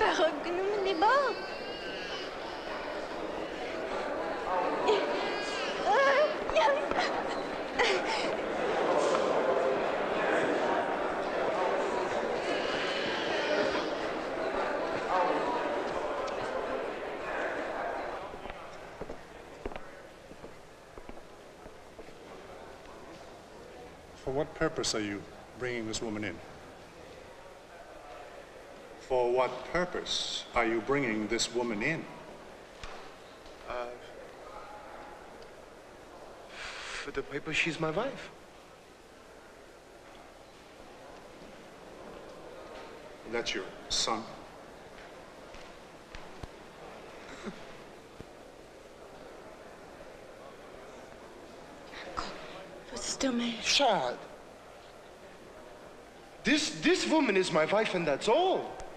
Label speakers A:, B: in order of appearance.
A: reconnu les bords.
B: For what purpose are you bringing this woman in? For what purpose are you bringing this woman in?
C: For the paper, she's my wife.
B: That's your son?
A: Sister May.
C: Child. This woman is my wife, and that's all.